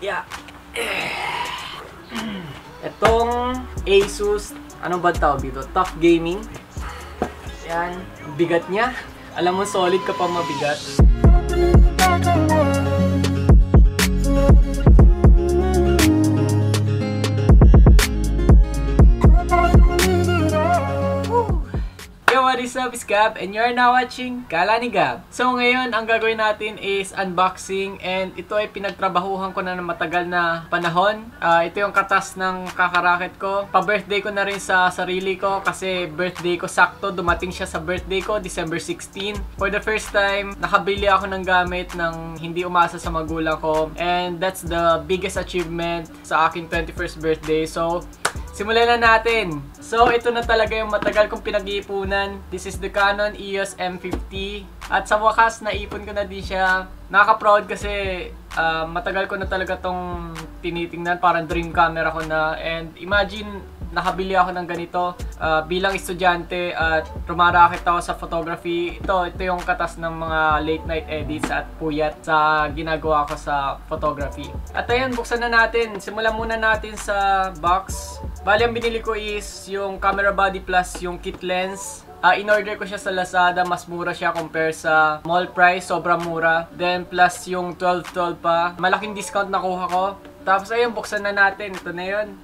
Yeah. Itong Asus, anong ba tawag dito? Tough Gaming. Yan, bigat niya. Alam mo, solid ka pa mabigat. What is up, it's Gab, and you're now watching Kala ni Gab. So ngayon, ang gagawin natin is unboxing, and ito ay pinagtrabahuhan ko na ng matagal na panahon. Ito yung katas ng kakaraket ko. Pa-birthday ko na rin sa sarili ko kasi birthday ko sakto. Dumating siya sa birthday ko, December 16. For the first time, nakabili ako ng gamit ng hindi umasa sa magulang ko, and that's the biggest achievement sa aking 21st birthday. So simulan na natin. So, ito na talaga yung matagal kong pinag-iipunan. This is the Canon EOS M50. At sa wakas, naipon ko na din siya. Nakaka-proud kasi matagal ko na talaga tong tinitingnan. Parang dream camera ko na. And imagine, nakabili ako ng ganito bilang estudyante at rumaraket ako sa photography. Ito yung katas ng mga late night edits at puyat sa ginagawa ko sa photography. At ayun, buksan na natin. Simulan muna natin sa box. Bali, ang binili ko is yung camera body plus yung kit lens. In-order ko siya sa Lazada, mas mura siya compare sa mall price, sobrang mura. Then plus yung 12/12 pa, malaking discount nakuha ko. Tapos ayun, buksan na natin, ito na yun.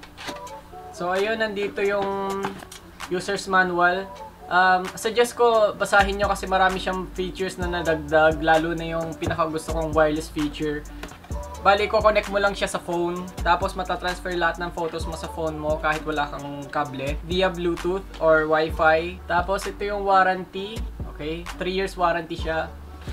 So ayun, nandito yung user's manual. Suggest ko basahin nyo kasi marami siyang features na nadagdag, lalo na yung pinakagusto kong wireless feature. Bali, ko-connect mo lang siya sa phone, tapos matatransfer lahat ng photos mo sa phone mo kahit wala kang kable via Bluetooth or Wi-Fi. Tapos ito yung warranty, okay? 3 years warranty siya.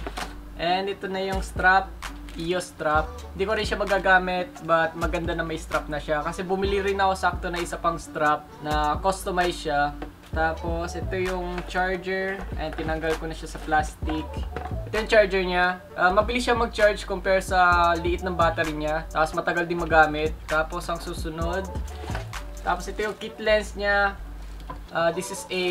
And ito na yung strap, EOS strap. Hindi ko rin siya magagamit, but maganda na may strap na siya. Kasi bumili rin ako sakto na isa pang strap na customize siya. Tapos ito yung charger, and tinanggal ko na siya sa plastic. Ito yung charger niya. Mabilis siya mag-charge compare sa liit ng battery niya. Tapos matagal din magamit. Tapos ang susunod. Tapos ito yung kit lens niya. This is a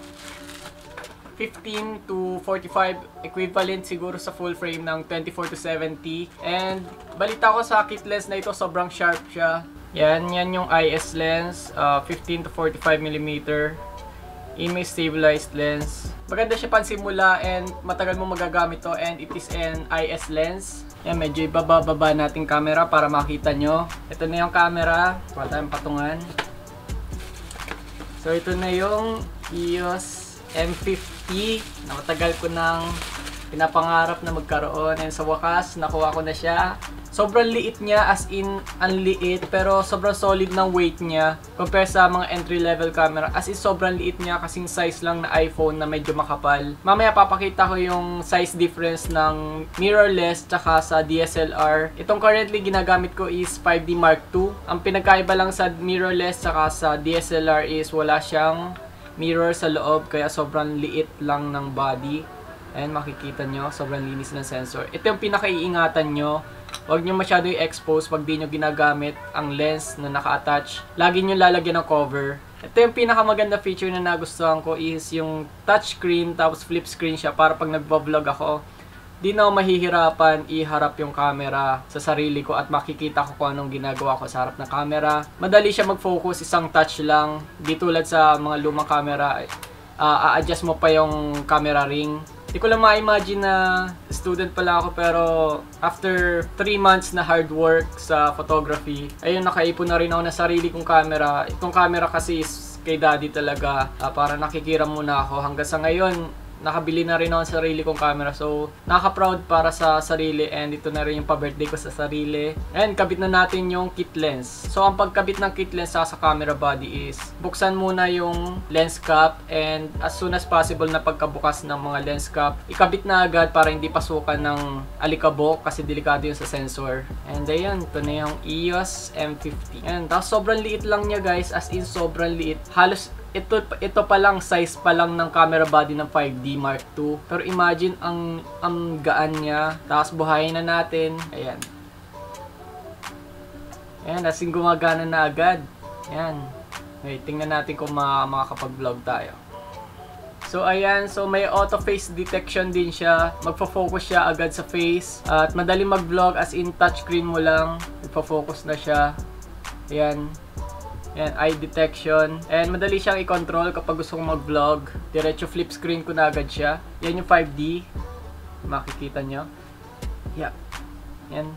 15 to 45 equivalent siguro sa full frame ng 24 to 70. And balita ko sa kit lens na ito, sobrang sharp siya. Yan yung IS lens, 15 to 45 mm. Image stabilized lens. Maganda siya pansimula and matagal mo magagamit to, and it is an IS lens. Yan, medyo ibaba-baba natin camera para makita nyo. Ito na yung camera. Kuha tayong patungan. So ito na yung EOS M50 na matagal ko nang pinapangarap na magkaroon, and sa wakas nakuha ko na siya. Sobrang liit niya, as in unliit, pero sobrang solid ng weight niya compare sa mga entry level camera. As in sobrang liit niya, kasing size lang na iPhone na medyo makapal. Mamaya papakita ko yung size difference ng mirrorless tsaka sa DSLR. Itong currently ginagamit ko is 5D Mark II. Ang pinagkaiba lang sa mirrorless tsaka sa DSLR is wala siyang mirror sa loob, kaya sobrang liit lang ng body. Ayan, makikita nyo, sobrang linis ng sensor. Ito yung pinakaiingatan nyo. Huwag nyo masyado i-expose pag di nyo ginagamit ang lens na naka-attach. Lagi nyo lalagyan ng cover. Ito yung pinakamaganda feature na nagustuhan ko is yung touchscreen, tapos flip screen siya para pag nagbo-vlog ako, di na ako mahihirapan iharap yung camera sa sarili ko at makikita ko kung anong ginagawa ko sa harap ng camera. Madali siya mag-focus, isang touch lang. Di tulad sa mga lumang camera, a-adjust mo pa yung camera ring. Hindi ko lang ma-imagine na student pala ako, pero after 3 months na hard work sa photography, ayun, nakaipon na rin ako ng sarili kong camera. Itong camera kasi is kay daddy talaga, para nakikiram muna ako. Hanggang sa ngayon, nakabili na rin ako ng sarili kong camera. So, nakaka-proud para sa sarili, and ito na rin yung pa-birthday ko sa sarili. And kabit na natin yung kit lens. So, ang pagkabit ng kit lens sa camera body is buksan muna yung lens cap, and as soon as possible na pagkabukas ng mga lens cap, ikabit na agad para hindi pasukan ng alikabok kasi delikado yun sa sensor. And ayun, ito na yung EOS M50. And tapos sobrang liit lang niya, guys, as in sobrang liit. Halos ito pa lang, size pa lang ng camera body ng 5D Mark II. Pero imagine ang gaan niya. Tapos buhayin na natin. Ayan. Ayan, asing gumagana na agad. Ayan. Okay, tingnan natin kung makakapag-vlog tayo. So So ayan, so may auto face detection din siya. Magfo-focus siya agad sa face. At madaling mag-vlog, as in touchscreen mo lang. Magfo-focus na siya. Ayan. Ayan, eye detection. And madali siyang i-control kapag gusto kong mag-vlog. Diretso flip screen ko na agad siya. Yan yung 5D. Makikita nyo. Yeah. Yan.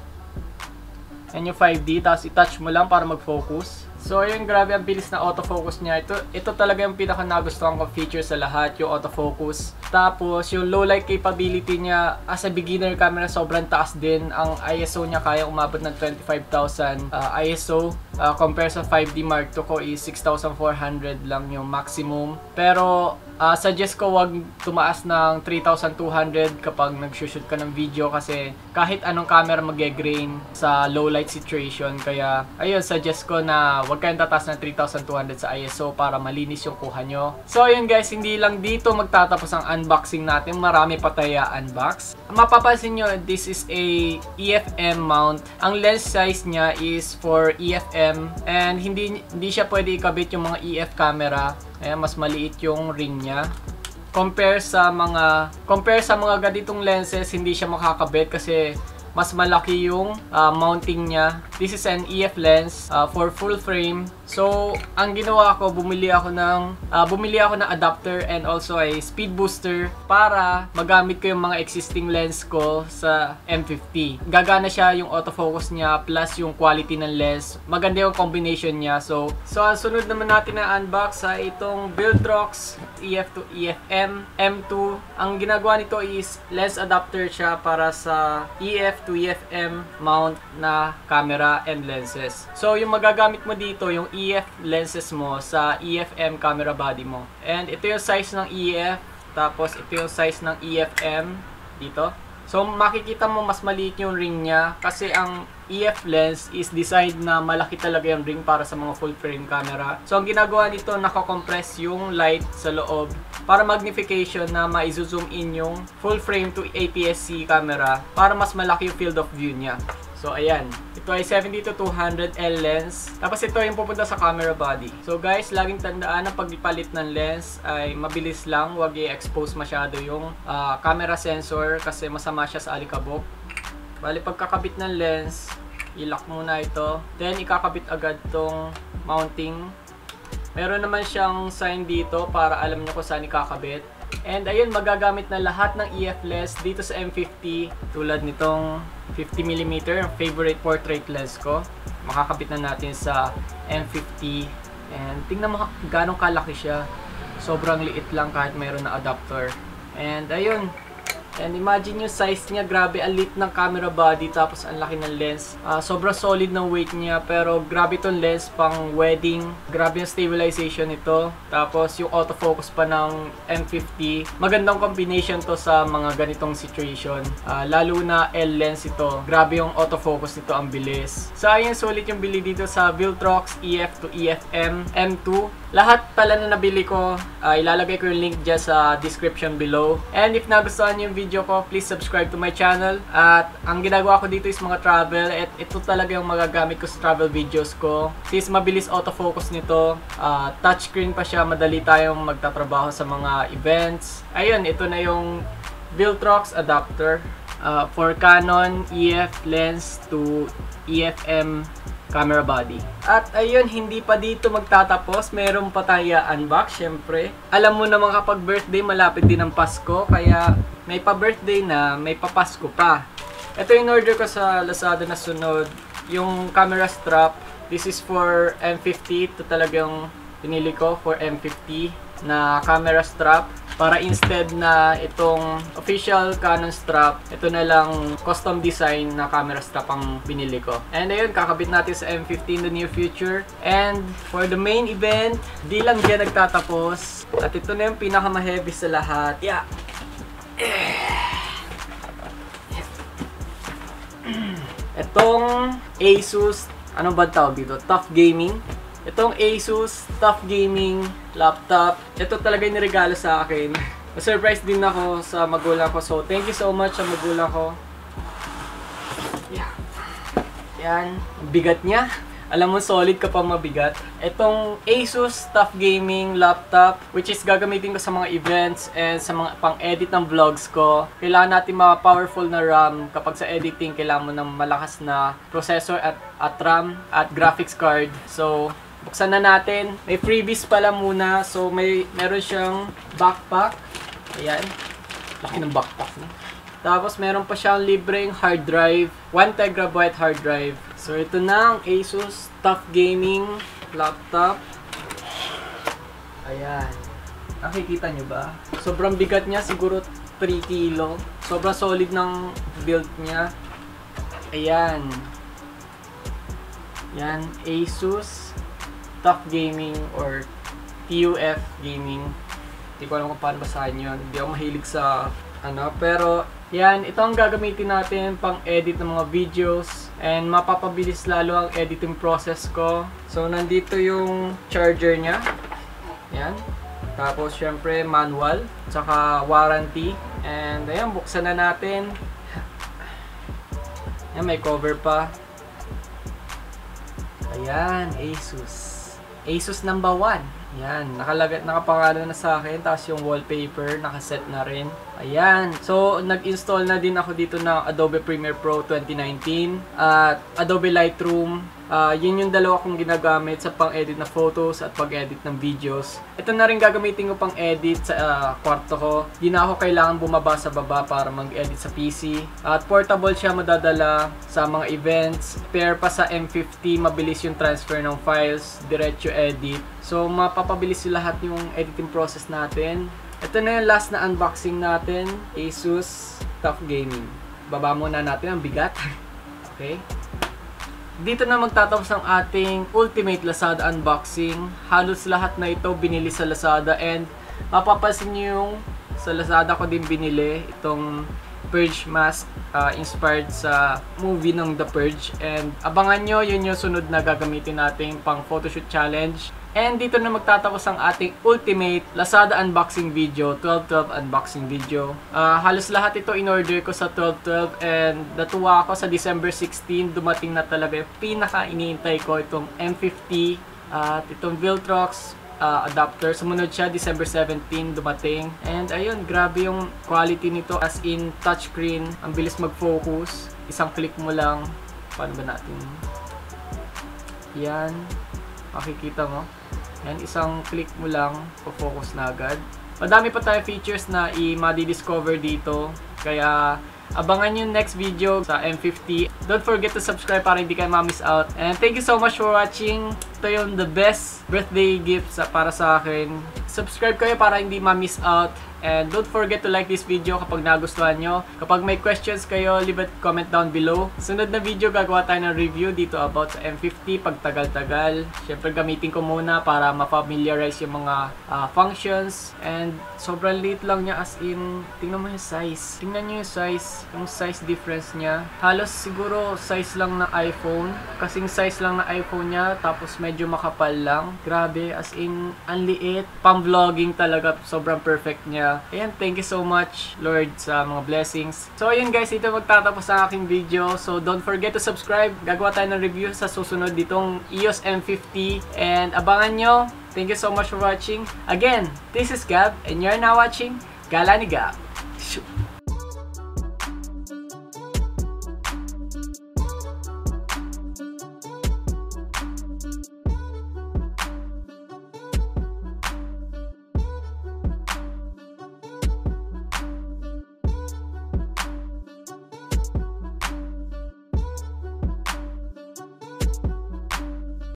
Yan yung 5D. Tapos i-touch mo lang para mag-focus. So ayun, grabe ang bilis na autofocus niya. Ito talaga yung pinaka nagustuhan kong feature sa lahat, yung autofocus. Tapos yung low light capability niya, as a beginner camera, sobrang taas din. Ang ISO niya kaya umabot ng 25,000 ISO. Compare sa 5D Mark II ko is 6,400 lang yung maximum. Pero suggest ko wag tumaas ng 3,200 kapag nag-shoot ka ng video kasi kahit anong camera mag-grain sa low light situation. Kaya ayun, suggest ko na wag kayong tataas ng 3,200 sa ISO para malinis yung kuha nyo. So ayun guys, hindi lang dito magtatapos ang unboxing natin. Marami pa tayo unbox. Mapapansin nyo, this is a EFM mount. Ang lens size niya is for EFM and hindi siya pwede ikabit yung mga EF camera. Ayan, mas maliit yung ring niya. Compare sa mga ganitong lenses, hindi siya makakabit kasi mas malaki yung mounting niya. This is an EF lens for full frame. So, ang ginawa ko, bumili ako ng adapter and also a speed booster para magamit ko yung mga existing lens ko sa M50. Gagana siya yung autofocus niya plus yung quality ng lens. Maganda yung combination niya. So ang sunod naman natin na unbox ay itong Viltrox EF to EFM M2. Ang ginagawa nito is lens adapter siya para sa EF to EFM mount na camera and lenses. So yung magagamit mo dito, yung EF lenses mo sa EFM camera body mo. And ito yung size ng EF, tapos ito yung size ng EFM dito. So makikita mo mas maliit yung ring niya kasi ang EF lens is designed na malaki talaga yung ring para sa mga full frame camera. So ang ginagawa nito, nako-compress yung light sa loob para magnification na ma-zoom in yung full frame to APS-C camera para mas malaki yung field of view niya. So ayan, ito ay 70-200L lens. Tapos ito yung pupunta sa camera body. So guys, laging tandaan na pagpalit ng lens ay mabilis lang, huwag i-expose masyado yung camera sensor kasi masama siya sa alikabok. Bali, pagkakabit ng lens, i-lock muna ito. Then ikakabit agad tong mounting. Meron naman siyang sign dito para alam nyo kung saan ikakabit. And ayun, magagamit na lahat ng EF lens dito sa M50 tulad nitong 50mm, favorite portrait lens ko. Makakabit na natin sa M50 and tingnan mo ganong kalaki siya. Sobrang liit lang kahit mayroon na adapter. And ayun, and imagine yung size niya, grabe, ang liit ng camera body tapos ang laki ng lens. Sobrang solid ng weight niya pero grabe itong lens pang wedding. Grabe yung stabilization nito. Tapos yung autofocus pa ng M50. Magandang combination to sa mga ganitong situation. Lalo na L lens ito. Grabe yung autofocus nito, ang bilis. So ayun, sulit yung bili dito sa Viltrox EF to EFM M2. Lahat pala na nabili ko, ilalagay ko yung link dyan sa description below. And if nagustuhan niyo yung video ko, please subscribe to my channel. At ang ginagawa ko dito is mga travel. At ito talaga yung magagamit ko sa travel videos ko. Since mabilis autofocus nito, touchscreen pa siya, madali tayong magtatrabaho sa mga events. Ayun, ito na yung Viltrox adapter for Canon EF lens to EFM camera body. At ayun, hindi pa dito magtatapos. Meron pa tayo unbox, syempre. Alam mo naman kapag birthday, malapit din ang Pasko. Kaya may pa-birthday na, may pa-Pasko pa. Ito yung order ko sa Lazada na sunod. Yung camera strap. This is for M50. Ito talagang pinili ko for M50 na camera strap. Para instead na itong official Canon strap, ito na lang custom design na camera strap ang binili ko. And ayun, kakabit natin sa M50 in the near future. And for the main event, di lang dyan nagtatapos. At ito na yung pinaka-heavy sa lahat. Yeah. Itong Asus, anong ba tawag dito? TUF Gaming. Itong Asus TUF Gaming laptop, ito talaga yung niregalo sa akin. Na-surprise din ako sa magulang ko. So, thank you so much sa magulang ko. Yeah. Yan. Bigat niya. Alam mo, solid ka pa mabigat. Itong Asus TUF Gaming laptop, which is gagamitin ko sa mga events and sa mga pang-edit ng vlogs ko. Kailangan natin mga powerful na RAM. Kapag sa editing, kailangan mo ng malakas na processor at RAM at graphics card. So, buksan na natin. May freebies pala muna. So, meron siyang backpack. Ayan. Laki ng backpack na. Tapos, meron pa siyang libreng hard drive. 1 TB hard drive. So, ito na ang Asus TUF Gaming laptop. Ayan. Nakikita nyo ba? Sobrang bigat niya. Siguro 3 kilo. Sobrang solid ng build niya. Ayan. Yan. Asus TUF Gaming or TUF Gaming. Hindi ko alam kung paano basahin yun. Hindi ako mahilig sa pero yan, ito ang gagamitin natin pang edit ng mga videos and mapapabilis lalo ang editing process ko. So, nandito yung charger niya. Yan. Tapos, syempre, manual. Tsaka, warranty. And, ayan, buksan na natin. Ayan, may cover pa. Ayan, Asus. Asus number 1. Yan, nakapangalan na sa akin, tapos yung wallpaper, nakaset na rin. Ayan. So, nag-install na din ako dito ng Adobe Premiere Pro 2019 at Adobe Lightroom. Yun yung dalawa kong ginagamit sa pang-edit na photos at pag-edit ng videos. Ito na rin gagamitin ko pang-edit sa kwarto ko. Di na ako kailangan bumaba sa baba para mag-edit sa PC. At portable siya, madadala sa mga events. Pair pa sa M50, mabilis yung transfer ng files, diretso edit. So, mapapabilis yung lahat yung editing process natin. Ito na yung last na unboxing natin, Asus TUF Gaming. Baba muna natin ang bigat. Okay. Dito na magtatapos ang ating Ultimate Lazada unboxing. Halos lahat na ito binili sa Lazada and mapapansin nyo yung sa Lazada ko din binili itong Purge mask inspired sa movie ng The Purge. And abangan nyo, yun yung sunod na gagamitin natin pang photoshoot challenge. And dito na magtatapos ang ating Ultimate Lazada unboxing video, 12/12 unboxing video. Halos lahat ito in-order ko sa 12/12 and natuwa ako sa December 16, dumating na talaga yung pinaka-iniintay ko, itong M50 at itong Viltrox adapter. Sumunod siya, December 17, dumating. And ayun, grabe yung quality nito, as in touchscreen, ang bilis mag-focus. Isang click mo lang. Paano ba natin? Yan. Makikita mo. Yan, isang click mo lang, focus na agad. Madami pa tayong features na i-madi-discover dito. Kaya, abangan yung next video sa M50. Don't forget to subscribe para hindi kayo ma-miss out. And thank you so much for watching. Ito yung the best birthday gift para sa akin. Subscribe kayo para hindi ma-miss out. And don't forget to like this video kapag nagustuhan nyo. Kapag may questions kayo, leave a comment down below. Sunod na video, gagawa tayo ng review dito about sa M50 pag tagal-tagal. Siyempre gamitin ko muna para ma-familiarize yung mga functions. And sobrang liit lang niya, as in, tingnan mo yung size. Tingnan nyo yung size difference niya. Halos siguro size lang na iPhone. Kasing size lang na iPhone niya, tapos medyo makapal lang. Grabe, as in, ang liit. Pang-vlogging talaga, sobrang perfect niya. Ayan, thank you so much, Lord, sa mga blessings. So, ayun guys, ito magtatapos ang aking video. So, don't forget to subscribe. Gagawa tayo ng review sa susunod ditong EOS M50. And abangan nyo. Thank you so much for watching. Again, this is Gab, and you're now watching Gala ni Gab.